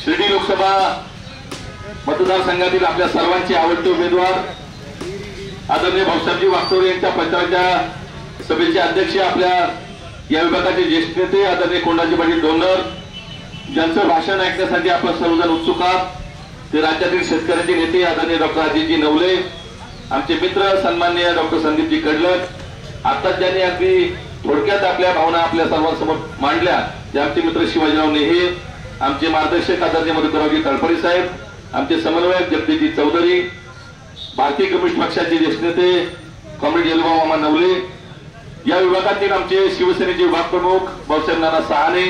शिर्डी लोकसभा मतदारसंघातील आपल्या सर्वांचे आवडते उमेदवार आदरणीय भाऊसाहेबजी वागचौरे यांच्या पंचायतच्या सभेचे अध्यक्ष, आपल्या या विभागाचे ज्येष्ठ नेते आदरणीय कोंडाजी पाटील डोंगर, ज्यांचं भाषण ऐकण्यासाठी आपण सर्वजण उत्सुक आहात, ते राज्यातील शेतकऱ्यांचे नेते आदरणीय डॉक्टर अजितजी नवले, आमचे मित्र सन्माननीय डॉक्टर संदीपजी कडलक, आताच ज्यांनी अगदी थोडक्यात आपल्या भावना आपल्या सर्वांसमोर मांडल्या ते आमचे मित्र शिवाजीराव नेहे, आमचे मार्गदर्शक आदरणीय मधुकररावजी तळपरे साहेब, आमचे समन्वयक जगदीशजी चौधरी, भारतीय कम्युनिस्ट पक्षाचे ज्येष्ठ नेते कॉम्रेड येलुबा मामा नवले, या विभागातील आमचे शिवसेनेचे विभाग प्रमुख भाऊसाहेब नाना सहाने,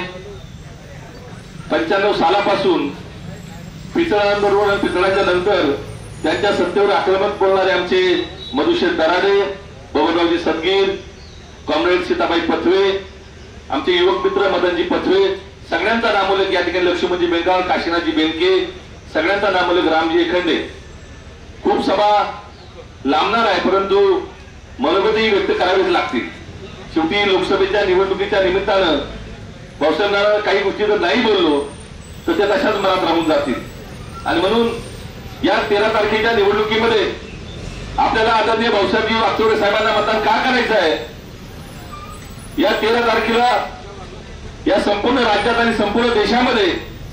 95 सालापासून पितळांबरोबर पितळाच्या नंतर त्यांच्या सत्तेवर आक्रमक बोलणारे आमचे मधुशेठ दराडे, बबनरावजी सदगीर, कॉम्रेड सीताबाई पथवे, आमचे युवक मित्र मदनजी पथवे, सगळ्यांचा नामोल्लेख या ठिकाणी लक्ष्मणजी बेंगाळ, काशीनाथजी बेनके, सगळ्यांचा नामोल्लेख रामजी एखंडे. खूप सभा लांबणार आहे, परंतु मनोगतही व्यक्त करावीच लागतील. शेवटी लोकसभेच्या निवडणुकीच्या निमित्तानं भाऊसाहेबांना काही गोष्टी जर नाही बोललो तर त्या तशाच मनात राहून जातील. आणि म्हणून या 13 तारखेच्या निवडणुकीमध्ये आपल्याला आदरणीय भाऊसाहेबजी वागचौरे साहेबांना मतदान का करायचं आहे, या 13 तारखेला या संपूर्ण राज्यात आणि संपूर्ण देशामध्ये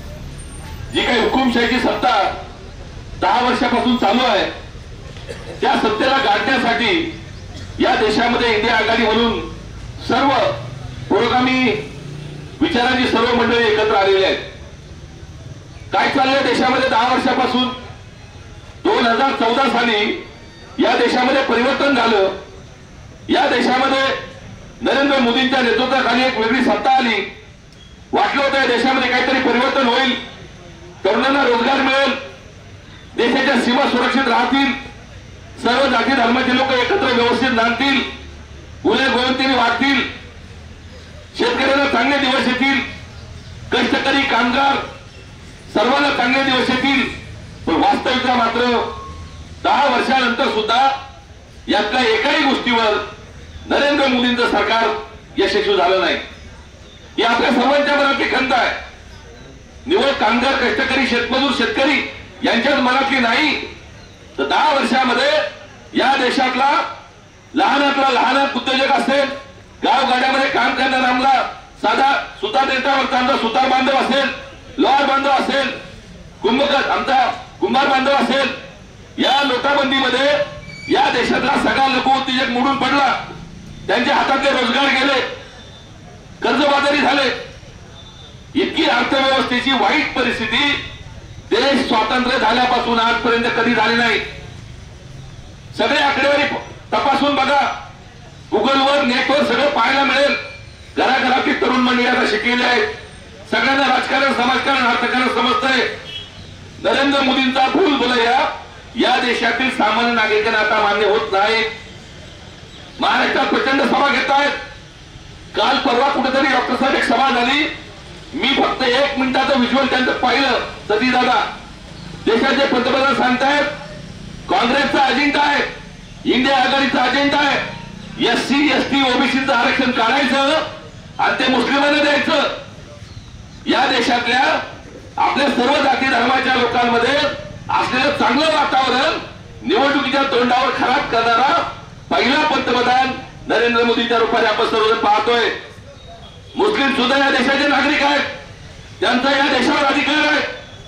जी काही हुकुमशाहीची सत्ता 10 वर्षापासून चालू आहे, त्या सत्तेला गाठण्यासाठी या देशामध्ये इंडिया आघाडी म्हणून सर्व पुरोगामी विचारांची सर्व मंडळी एकत्र आलेली आहेत. काय चाललंय देशामध्ये 10 वर्षापासून? 2014 साली या देशामध्ये परिवर्तन झालं. या देशामध्ये नरेंद्र मोदींच्या नेतृत्वाखाली एक वेगळी सत्ता आली. वाटलं होतं या देशामध्ये काहीतरी परिवर्तन होईल, तरुणांना रोजगार मिळेल, देशाच्या सीमा सुरक्षित राहतील, सर्व जाती धर्माचे लोक एकत्र व्यवस्थित नांदतील, गुन्हे गोविंदीने वाढतील, शेतकऱ्यांना चांगले दिवस येतील, कष्टकरी कामगार सर्वांना चांगले दिवस येतील. पण वास्तविकता मात्र 10 वर्षानंतर सुद्धा यातल्या एकाही गोष्टीवर नरेंद्र मोदींचं सरकार यशस्वी झालं नाही. ही आपल्या सर्वांच्या मनातली खंत आहे. निवड कामगार, कष्टकरी, शेतमजूर, शेतकरी यांच्याच मनातली नाही, तर 10 वर्षामध्ये या देशातला लहानातला लहान उद्योजक असेल, गावगाड्यामध्ये काम करणारा आमला साधा सुतार नेटावरचा आमचा सुतार बांधव असेल, लोहार बांधव असेल, कुंभकर आमचा कुंभार बांधव असेल, या नोटाबंदीमध्ये या देशातला सगळा लघु उद्योजक मोडून पडला, त्यांच्या हातातले रोजगार गेले, कर्जबाजारी झाले. इतकी अर्थव्यवस्थेची वाईट परिस्थिती देश स्वातंत्र्य झाल्यापासून आजपर्यंत कधी झाली नाही. सगळे आकडेवारी तपासून बघा, गुगलवर नेटवर सगळं पाहायला मिळेल. घराघरातील तरुण मंडळी आता शिकलेले आहेत, सगळ्यांना राजकारण, समाजकारण, अर्थकारण समजतंय. नरेंद्र मोदींचा भूल भुलैया या देशातील सामान्य नागरिकांना आता मान्य होत नाही. महाराष्ट्रात प्रचंड सभा घेत आहेत. काल परवा कुठेतरी डॉक्टर साहेब एक सभा झाली, मी फक्त 1 मिनिटाचं व्हिज्युअल त्यांचं पाहिलं. सती दादा देशाचे पंतप्रधान सांगतायत काँग्रेसचा अजेंडा आहे, इंडिया आघाडीचा अजेंडा आहे, SC ST ओबीसीचं आरक्षण काढायचं आणि ते मुस्लिमांना द्यायचं. या देशातल्या आपल्या सर्व जाती धर्माच्या लोकांमध्ये असलेलं चांगलं वातावरण निवडणुकीच्या तोंडावर खराब करणारा पहिला पंतप्रधान नरेंद्र मोदीच्या रूपाने आपण सर्वजण पाहतोय. मुस्लिम सुद्धा या देशाचे नागरिक आहेत, त्यांचा या देशावर अधिकार आहे.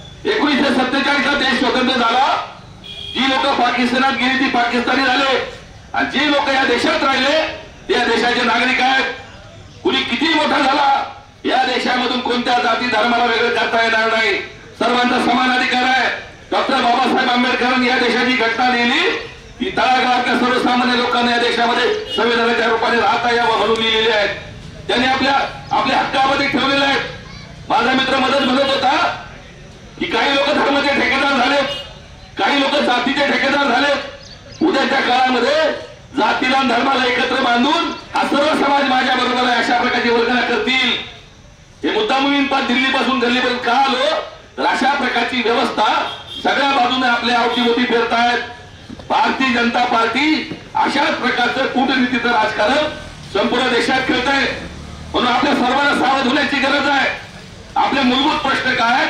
1947 ला देश स्वतंत्र झाला. जी लोक पाकिस्तानात गेली ती पाकिस्तानी झाले, आणि जी लोक या देशात राहिले ते या देशाचे नागरिक आहेत. कुणी किती मोठा झाला, या देशामधून कोणत्या जाती धर्माला वेगळं करता येणार नाही. सर्वांचा समान अधिकार आहे. डॉक्टर बाबासाहेब आंबेडकरांनी या देशाची घटना लिहिली, की तळागाळातल्या सर्वसामान्य लोकांना या देशामध्ये संविधानाच्या रूपाने राहता यावं म्हणून लिहिलेले आहेत. त्यांनी आपल्या हक्कामध्ये ठेवलेले आहेत. माझा मित्र मदत म्हणत होता की काही लोक धर्माचे ठेकेदार झालेत, काही लोक जातीचे ठेकेदार झालेत. उद्याच्या काळामध्ये जातीला धर्माला एकत्र बांधून हा सर्व समाज माझ्या बरोबर आहे अशा प्रकारची वर्गणा करतील. हे मुद्दामून दिल्लीपासून गल्लीपर्यंत का आलो, तर अशा प्रकारची व्यवस्था सगळ्या बाजूने आपल्या अवतीभोवती फिरतायत. भारतीय जनता पार्टी अशाच प्रकारचं कूटनीतीचं राजकारण संपूर्ण देशात खेळत आहे. म्हणून आपल्या सर्वांना सावध होण्याची गरज आहे. आपले मूलभूत प्रश्न काय,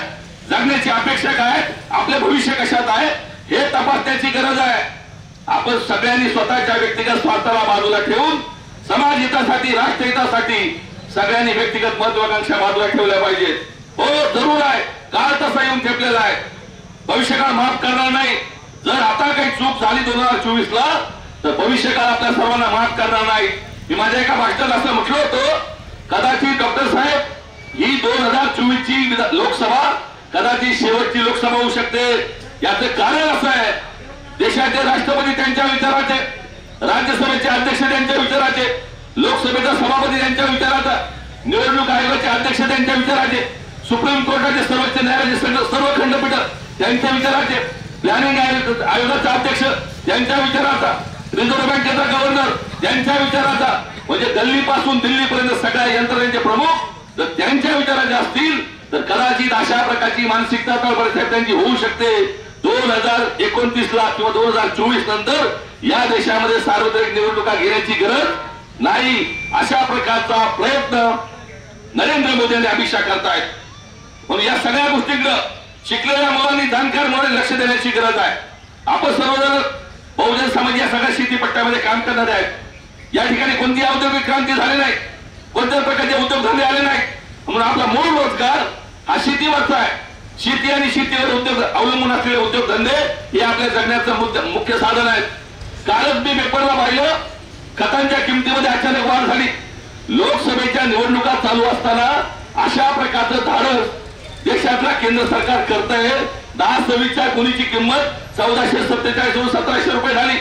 जगण्याची अपेक्षा काय, आपले भविष्य कशात आहे हे तपासण्याची गरज आहे. आपण सगळ्यांनी स्वतःच्या व्यक्तिगत स्वार्थाला बाजूला ठेवून समाज हितासाठी, राष्ट्र हितासाठी सगळ्यांनी व्यक्तिगत महत्वाकांक्षा बाजूला ठेवल्या पाहिजेत. हो जरूर आहे, काळ तसा येऊन ठेपलेला आहे, भविष्यकाळ माफ करणार नाही. जर आता काही चूक झाली 2024 ला तर भविष्यकाळ आपल्या सर्वांना माफ करणार नाही. मी माझ्या एका भाषणात असं म्हटलं होतं, कदाचित डॉक्टर साहेब ही 2024 ची लोकसभा कदाचित शेवटची लोकसभा होऊ शकते. याचं कारण असं आहे, देशाचे राष्ट्रपती त्यांच्या विचाराचे, राज्यसभेचे अध्यक्ष त्यांच्या विचाराचे, लोकसभेचा सभापती त्यांच्या विचाराचा, निवडणूक आयोगाचे अध्यक्ष त्यांच्या विचाराचे, सुप्रीम कोर्टाचे, सर्वोच्च न्यायालयाचे सर्व खंडपीठ त्यांच्या विचाराचे, प्लॅनिंग आयोगाचा अध्यक्ष त्यांच्या विचाराचा, रिझर्व्ह बँकेचा गव्हर्नर त्यांच्या विचाराचा, म्हणजे दिल्लीपासून दिल्लीपर्यंत सगळ्या यंत्रणेचे प्रमुख जर त्यांच्या विचाराचे असतील तर कदाचित अशा प्रकारची मानसिकता साहेब त्यांची होऊ शकते. 2029 ला किंवा 2024 नंतर या देशामध्ये सार्वत्रिक निवडणुका घेण्याची गरज नाही, अशा प्रकारचा प्रयत्न नरेंद्र मोदी यांनी अभिषेक करतायत. म्हणून या सगळ्या गोष्टींकडे शिकलेल्या मुलांनी, जाणकार मुलांनी लक्ष देण्याची गरज आहे. आपण सर्वजण बहुजन समाज या सगळ्या शेतीपट्ट्यामध्ये काम करणारे आहेत. या ठिकाणी कोणती औद्योगिक क्रांती झाली नाही, कोणत्याच प्रकारचे उद्योगधंदे आले नाही. म्हणून आपला मूळ रोजगार हा शेतीवरचा आहे. शेती आणि शेतीवर उद्योग अवलंबून असलेले उद्योगधंदे हे आपल्या जगण्याचं मुख्य साधन आहेत. कालच मी पेपरला पाहिलं, खतांच्या किमतीमध्ये अचानक वाढ झाली. लोकसभेच्या निवडणुका चालू असताना अशा प्रकारचं धाडस देशातला केंद्र सरकार करतंय. 10-26च्या गुणीची किंमत 1447 वरून 1700 रुपये झाली.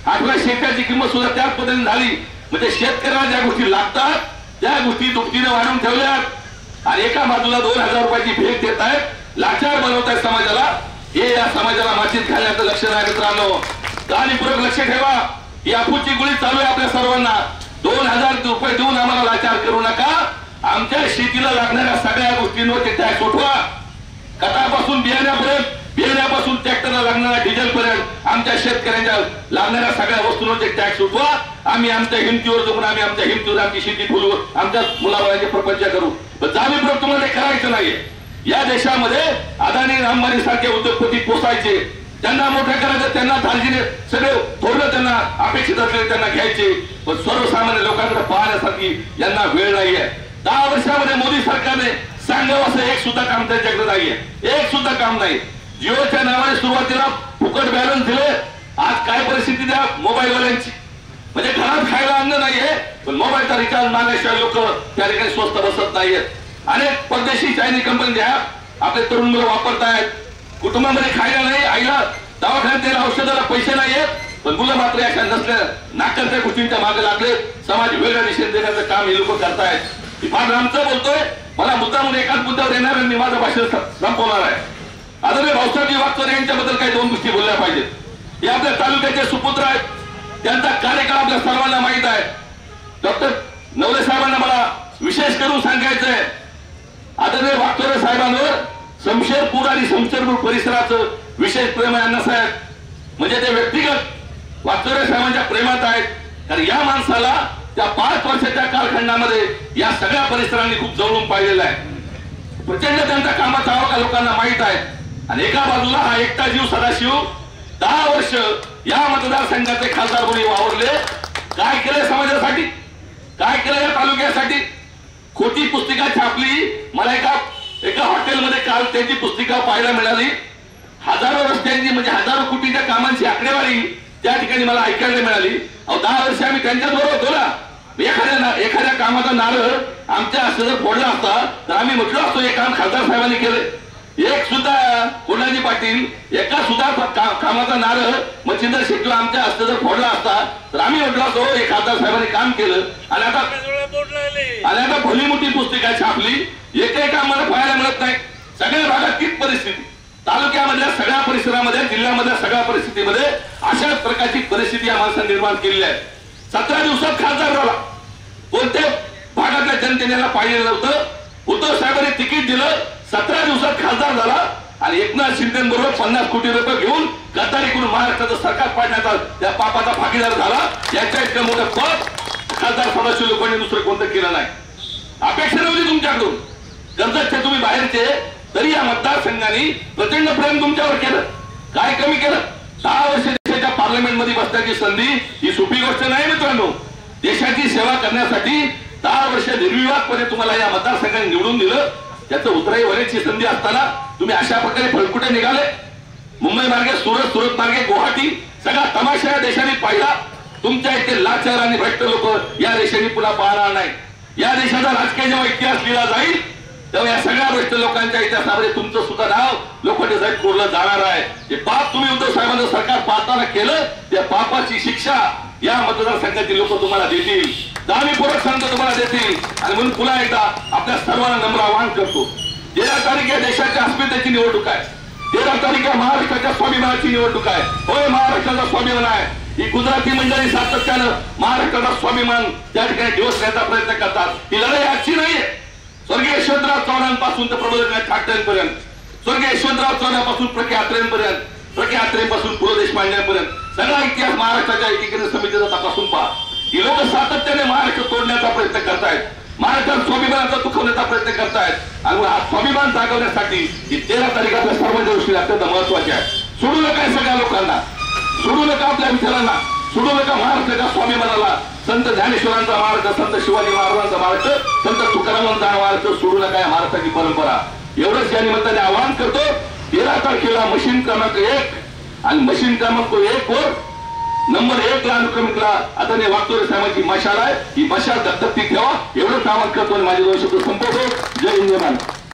1846ची किंमत सुद्धा त्याच पद्धतीने झाली. म्हणजे शेतकऱ्याला ज्या गोष्टी लागतात त्या गोष्टी दुपटीने वाढवून ठेवल्यात आणि एका बाजूला 2000 रुपयाची भेट देत आहेत, लाचार बनवत आहेत समाजाला. हे या समाजाला मातीत घालण्याचं लक्ष नाही मित्रांनो. जाणीवपूर्वक लक्ष ठेवा, ही अफूची गोळी चालू आहे आपल्या सर्वांना. 2000 रुपये देऊन आम्हाला लाचार करू नका. आमच्या शेतीला लागणाऱ्या सगळ्या गोष्टींवर ते टॅक्स उठवा. खतापासून बियाण्यापर्यंत, बियाण्यापासून ट्रॅक्टरला लागणाऱ्या डिझेल पर्यंत आमच्या शेतकऱ्यांच्या लागणाऱ्या सगळ्या वस्तूंवर ते टॅक्स उठवा. आम्ही आमच्या हिमतीवर जगून, आम्ही आमच्या हिमतीवर आमची शेती फुलवू, आमच्या मुलाबाळांचे प्रपंच करू. जाणीवपूर्वक तुम्हाला करायचं नाहीये. या देशामध्ये अदानी, अंबानी सारखे उद्योगपती पोसायचे, त्यांना मोठं करायचं, त्यांना धार्जिने सगळे थोडं त्यांना अपेक्षित असलेले त्यांना घ्यायचे. पण सर्वसामान्य लोकांकडे पाहण्यासाठी यांना वेळ नाहीये. 10 वर्षामध्ये मोदी सरकारने सांगावं असं एक सुद्धा काम त्यांच्याकडे नाहीये, एक सुद्धा काम नाही. जिओच्या नावाने सुरुवातीला फुकट बॅलन्स दिले. आज काय परिस्थिती द्या मोबाईल वाल्यांची, म्हणजे घरात खायला अन्न नाहीये पण मोबाईलचा रिचार्ज मागल्याशिवाय लोक त्या ठिकाणी स्वस्त बसत नाहीयेत. अनेक परदेशी चायनीज कंपनी द्या आपले तरुण मुलं वापरतायत. कुटुंबामध्ये खायला नाही, आईला दवाखान्यात द्यायला औषधाला पैसे नाहीयेत, पण मुलं मात्र अशा नसल्या नाकांच्या गोष्टींच्या मागे लागले. समाज वेगळ्या दिशेने देण्याचं काम हे लोक करतायत. फार आमचं बोलतोय, मला मुद्दा म्हणून एकाच मुद्द्यावर येणार आणि मी माझं भाषण संपवणार आहे. आदरणीय भाऊसाहेब वागचौरे यांच्याबद्दल काही 2 गोष्टी बोलल्या पाहिजेत. हे आपल्या तालुक्याचे सुपुत्र आहेत, त्यांचा कार्यकाळ आपल्या सर्वांना माहित आहे. डॉक्टर नवले साहेबांना मला विशेष करून सांगायचं आहे, आदरणीय वागचौरे साहेबांवर शमशेरपूर आणि शमशेरपूर परिसराचं विशेष प्रेम आहे अण्णासाहेब. म्हणजे ते व्यक्तिगत वागचौरे साहेबांच्या प्रेमात आहेत. कारण या माणसाला त्या 5 वर्षाच्या कालखंडामध्ये या सगळ्या परिसरांनी खूप जवळून पाहिलेलं आहे. प्रचंड त्यांचा कामाचा आवाका लोकांना माहित आहे. आणि एका बाजूला हा एकटा जीव सदाशिव 10 वर्ष या मतदारसंघाचे खासदार म्हणून वावरले. काय केलं समाजासाठी, काय केलं या तालुक्यासाठी. खोटी पुस्तिका छापली. मला एका हॉटेलमध्ये काल त्यांची पुस्तिका पाहायला मिळाली. हजारो रस्त्यांची म्हणजे हजारो कोटीच्या कामांची आकडेवारी त्या ठिकाणी मला ऐकायला मिळाली. 10 वर्ष आम्ही त्यांच्याबरोबर होतो ना. एखाद्या कामाचा नारळ आमच्या हस्ते जर फोडला असता तर आम्ही म्हटलो असतो हे काम खासदार साहेबांनी केले. एक सुद्धा कोणाजी पाटील एका सुद्धा कामाचा नारळ मच्छिंद्र शेट्टी आमच्या हस्ते जर फोडला असता तर आम्ही म्हटलो असतो हे खासदार साहेबांनी काम केलं. आणि आता भली मोठी पुस्तिका छापली, एकही काम मला पाहायला मिळत नाही. सगळ्या भागात तीच परिस्थिती, तालुक्यामधल्या सगळ्या परिसरामध्ये, जिल्ह्यामधल्या सगळ्या परिस्थितीमध्ये अशाच प्रकारची परिस्थिती या माणसाने निर्माण केलेली आहे. 17 दिवसात खासदार झाला. कोणत्या भागातल्या जनतेने याला पाहिलं नव्हतं. उद्धव साहेबांनी तिकीट दिलं, 17 दिवसात खासदार झाला आणि एकनाथ शिंदेबरोबर 50 कोटी रुपये घेऊन गद्दारी करून महाराष्ट्राचं सरकार पाडण्याचा त्या पापाचा भागीदार झाला. याच्या इतकं मोठं पद खासदार सदाशिव लोकांनी दुसरं कोणतं केलं नाही. अपेक्षा नव्हती तुमच्याकडून. कर्जतचे तुम्ही बाहेरचे तरी या मतदारसंघाने प्रचंड प्रेम तुमच्यावर केलं. काय कमी केलं? 6 वर्ष देशाच्या पार्लमेंटमध्ये बसण्याची संधी ही सोपी गोष्ट नाही मित्रांनो. देशाची सेवा करण्यासाठी 10 वर्ष निर्विवादपणे तुम्हाला या मतदारसंघाने निवडून दिलं. त्याचं उतराई होण्याची संधी असताना तुम्ही अशा प्रकारे फळकुटे निघाले. मुंबई मार्गे सुरत, सुरत मार्गे गुवाहाटी, सगळा तमाशा या देशाने पाहिला. तुमच्या इथे लाचार आणि भ्रष्ट लोक या देशाने पुन्हा पाहणार नाही. या देशाचा राजकीय जेव्हा इतिहास लिहिला जाईल तेव्हा या सगळ्या भ्रष्ट लोकांच्या इतिहासामध्ये तुमचं सुद्धा नाव लोखंडे कोरलं जाणार आहे. हे पाप तुम्ही उद्धव साहेबांचं सरकार पाहताना केलं, त्या पापाची शिक्षा या मतदारसंघातील लोक तुम्हाला देतील. जाणीवपूर्वक सांगतो तुम्हाला देतील. आणि म्हणून पुन्हा एकदा आपल्या सर्वांना नम्र आवाहन करतो. 13 तारीख या देशाच्या अस्मितेची निवडणूक आहे. 13 तारीख या महाराष्ट्राच्या स्वाभिमानाची निवडणूक आहे. होय, महाराष्ट्राचा स्वाभिमान आहे. ही गुजराती मंडळी सातत्यानं महाराष्ट्राचा स्वाभिमान त्या ठिकाणी दिवसण्याचा प्रयत्न करतात. ही लढाई आजची नाहीये. स्वर्गीय यशवंतराव चव्हाणांपासून तर प्रबोधन ठाकरेंपर्यंत, स्वर्गीय यशवंतराव चव्हाणांपासून प्रके आत्रेंपर्यंत, प्रके आत्रेंपासून पु ल देशपांडेपर्यंत सगळा इतिहास महाराष्ट्राच्या एकीकरण समितीचा तपासून पहा. ही लोक सातत्याने महाराष्ट्र तोडण्याचा प्रयत्न करतायत, महाराष्ट्रात स्वाभिमानाचा दुखवण्याचा प्रयत्न करतायत. आणि हा स्वाभिमान जागवण्यासाठी ही 13 तारीख आपल्या सर्वांच्या दृष्टीने अत्यंत महत्वाची आहे. सोडू नका सगळ्या लोकांना, सोडू नका आपल्या विचारांना, सोडू नका महाराष्ट्राच्या स्वाभिमानाला. संत ज्ञानेश्वरांचा महाराष्ट्र, संत शिवाजी महाराजांचा महाराष्ट्र, संत तुकारामांचा महाराष्ट्र सोडू नका. या महाराष्ट्राची परंपरा एवढंच या निमित्ताने आवाहन करतो. 13 तारखेला मशीन क्रमांक 1 आणि मशीन क्रमांक 1 वर नंबर 1 ला अनुक्रमिकला आदरणीय वागचौरे साहेबांची मशाल आहे. ही मशाल दत्तक ठेवा एवढंच आवाहन करतो आणि माझे 2 शब्द संपवतो. जय हिंद, जय महाराष्ट्र.